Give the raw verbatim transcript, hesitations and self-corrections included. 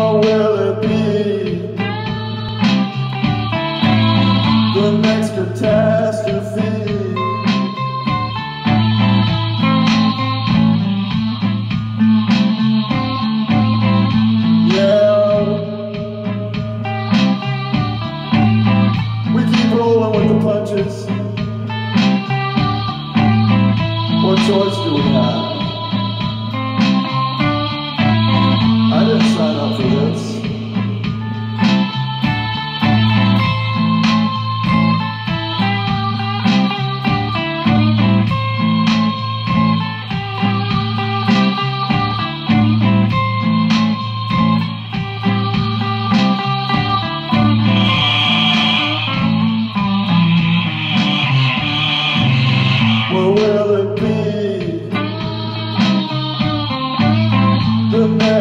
What will it be? The next catastrophe. Yeah, we keep rolling with the punches. What choice do we have? I didn't sign up for this. What will it be? The next